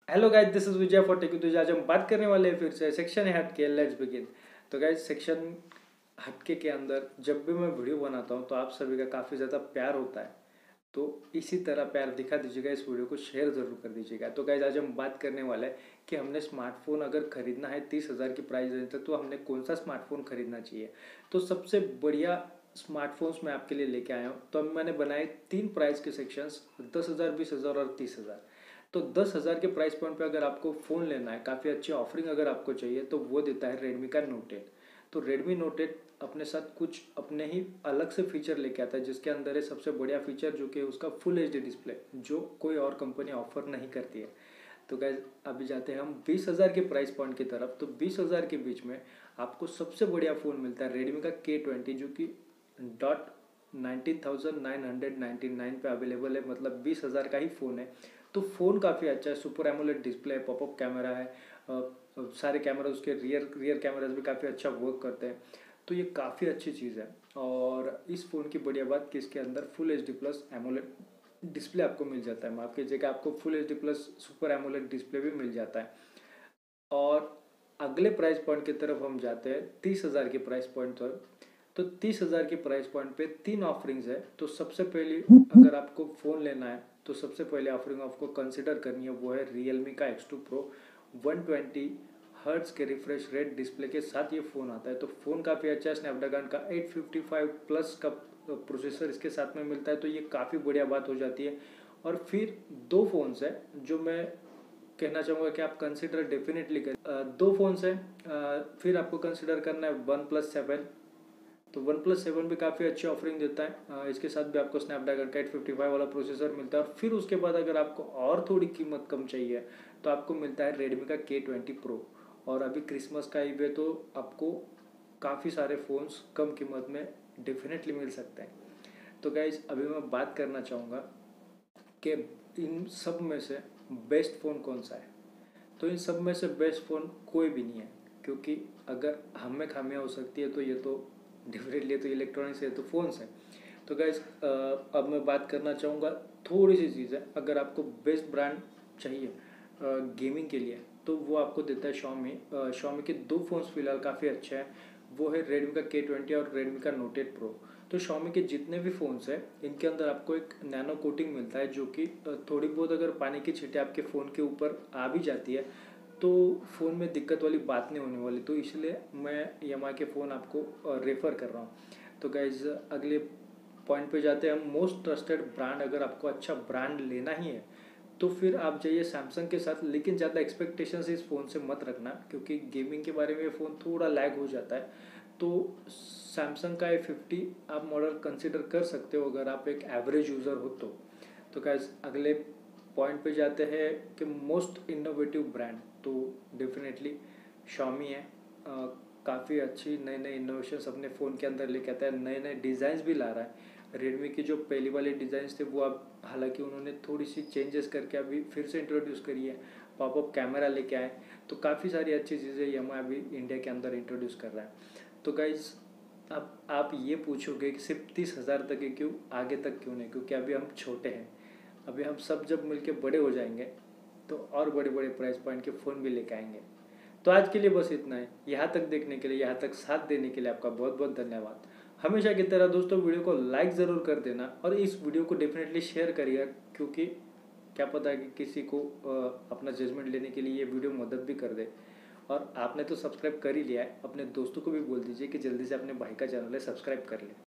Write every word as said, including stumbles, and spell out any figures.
Hello guys, this is Vijay for tech with. आज हम बात करने वाले हैं फिर से सेक्शन है हटके। Let's begin. तो गाइस, सेक्शन हटके के अंदर जब भी मैं वीडियो बनाता हूं तो आप सभी का काफ़ी ज़्यादा प्यार होता है, तो इसी तरह प्यार दिखा दीजिएगा। इस वीडियो को शेयर ज़रूर कर दीजिएगा। तो गाइस, आज हम बात करने वाले हैं कि हमने स्मार्टफोन अगर खरीदना है तीस हज़ार की प्राइस रेंज तक, तो हमने कौन सा स्मार्टफोन खरीदना चाहिए। तो सबसे बढ़िया स्मार्टफोन्स मैं आपके लिए लेके आया हूँ। तो अब मैंने बनाए तीन प्राइस के सेक्शंस, दस हज़ार, बीस हज़ार और तीस हज़ार। तो दस हज़ार के प्राइस पॉइंट पे अगर आपको फ़ोन लेना है, काफ़ी अच्छी ऑफरिंग अगर आपको चाहिए, तो वो देता है रेडमी का नोट एट। तो रेडमी नोट एट अपने साथ कुछ अपने ही अलग से फीचर लेके आता है, जिसके अंदर है सबसे बढ़िया फीचर जो कि उसका फुल एच डी डिस्प्ले, जो कोई और कंपनी ऑफर नहीं करती है। तो गाइज, अभी जाते हैं हम बीस हज़ार के प्राइस पॉइंट की तरफ। तो बीस हज़ार के बीच में आपको सबसे बढ़िया फ़ोन मिलता है रेडमी का के ट्वेंटी, जो कि dot nineteen thousand nine hundred ninety nine पे अवेलेबल है। मतलब बीस हज़ार का ही फ़ोन है। तो फ़ोन काफ़ी अच्छा है, सुपर एमोलेड डिस्प्ले है, पॉपअप कैमरा है, आ, सारे कैमरा उसके रियर रियर कैमराज भी काफ़ी अच्छा वर्क करते हैं। तो ये काफ़ी अच्छी चीज़ है। और इस फ़ोन की बढ़िया बात कि इसके अंदर full H D plus AMOLED display आपको मिल जाता है। माफ़ कीजिएगा, आपको full H D plus super AMOLED display भी मिल जाता है। और अगले प्राइस पॉइंट की तरफ हम जाते हैं तीस हज़ार के प्राइस पॉइंट पर। तो तीस हज़ार के प्राइस पॉइंट पे तीन ऑफरिंग्स है। तो सबसे पहले अगर आपको फ़ोन लेना है तो सबसे पहले ऑफरिंग आपको कंसिडर करनी है, वो है रियलमी का X two pro. One twenty hertz के रिफ्रेश रेट डिस्प्ले के साथ ये फ़ोन आता है। तो फ़ोन काफ़ी अच्छा है। स्नैपड्रैगन का एट फिफ्टी फाइव प्लस का प्रोसेसर इसके साथ में मिलता है, तो ये काफ़ी बढ़िया बात हो जाती है। और फिर दो फ़ोन्स है जो मैं कहना चाहूँगा कि आप कंसिडर डेफिनेटली करें। दो फ़ोन्स हैं। फिर आपको कंसिडर करना है वन प्लस सेवन। तो वन प्लस सेवन भी काफ़ी अच्छी ऑफरिंग देता है। इसके साथ भी आपको स्नैपड्रैगन का एट फिफ्टी फाइव वाला प्रोसेसर मिलता है। और फिर उसके बाद अगर आपको और थोड़ी कीमत कम चाहिए तो आपको मिलता है रेडमी का के ट्वेंटी प्रो। और अभी क्रिसमस का ईव है, तो आपको काफ़ी सारे फ़ोन्स कम कीमत में डेफिनेटली मिल सकते हैं। तो गाइज, अभी मैं बात करना चाहूँगा कि इन सब में से बेस्ट फ़ोन कौन सा है। तो इन सब में से बेस्ट फ़ोन कोई भी नहीं है, क्योंकि अगर हम में खामियाँ हो सकती है तो ये तो डेफिनेटली तो इलेक्ट्रॉनिक्स है, तो फ़ोन्स है। तो गाइस, अब मैं बात करना चाहूँगा थोड़ी सी चीज़ है। अगर आपको बेस्ट ब्रांड चाहिए गेमिंग के लिए, तो वो आपको देता है शॉमी। शॉमी के दो फ़ोन्स फिलहाल काफ़ी अच्छे हैं, वो है रेडमी का के ट्वेंटी और रेडमी का नोट एट प्रो। तो शॉमी के जितने भी फ़ोन्स हैं, इनके अंदर आपको एक नैनो कोटिंग मिलता है, जो कि थोड़ी बहुत अगर पानी की छींटें आपके फ़ोन के ऊपर आ भी जाती है तो फ़ोन में दिक्कत वाली बात नहीं होने वाली। तो इसलिए मैं यामाहा के फ़ोन आपको रेफ़र कर रहा हूँ। तो गाइज, अगले पॉइंट पे जाते हैं हम। मोस्ट ट्रस्टेड ब्रांड, अगर आपको अच्छा ब्रांड लेना ही है तो फिर आप जाइए सैमसंग के साथ। लेकिन ज़्यादा एक्सपेक्टेशंस इस फ़ोन से मत रखना, क्योंकि गेमिंग के बारे में ये फ़ोन थोड़ा लैग हो जाता है। तो सैमसंग का ए फिफ्टी आप मॉडल कंसिडर कर सकते हो अगर आप एक एवरेज यूज़र हो तो। तो गाइज, अगले पॉइंट पे जाते हैं कि मोस्ट इनोवेटिव ब्रांड, तो डेफिनेटली शॉमी है। काफ़ी अच्छी नए नए इनोवेशंस अपने फ़ोन के अंदर लेके आता है, नए नए डिज़ाइंस भी ला रहा है। रेडमी की जो पहली वाले डिज़ाइंस थे वो अब हालांकि उन्होंने थोड़ी सी चेंजेस करके अभी फिर से इंट्रोड्यूस करी है। पॉपअप कैमरा लेके आए, तो काफ़ी सारी अच्छी चीज़ें यामाहा अभी इंडिया के अंदर इंट्रोड्यूस कर रहा है। तो गाइज, अब आप ये पूछोगे कि सिर्फ तीस हज़ार तक है, क्यों आगे तक क्यों नहीं, क्योंकि अभी हम छोटे हैं। अभी हम सब जब मिलके बड़े हो जाएंगे तो और बड़े बड़े प्राइस पॉइंट के फ़ोन भी लेके आएंगे। तो आज के लिए बस इतना है। यहाँ तक देखने के लिए, यहाँ तक साथ देने के लिए आपका बहुत बहुत धन्यवाद। हमेशा की तरह दोस्तों, वीडियो को लाइक ज़रूर कर देना और इस वीडियो को डेफिनेटली शेयर करिएगा, क्योंकि क्या पता है कि किसी को अपना जजमेंट लेने के लिए ये वीडियो मदद भी कर दे। और आपने तो सब्सक्राइब कर ही लिया है, अपने दोस्तों को भी बोल दीजिए कि जल्दी से अपने भाई का चैनल है सब्सक्राइब कर ले।